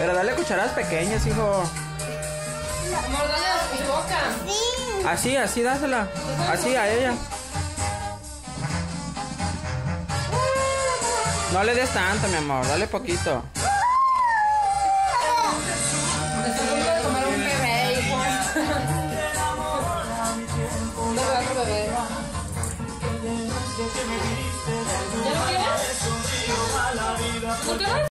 Pero dale cucharadas pequeñas, hijo. Amor, dale a mi boca. Sí. Así, así, dásela. Así a ella. No le des tanto, mi amor. Dale poquito. Está a punto de comer un bebé, hijo. Un bebé, otro bebé. ¿Ya lo quieres? ¿No quieres?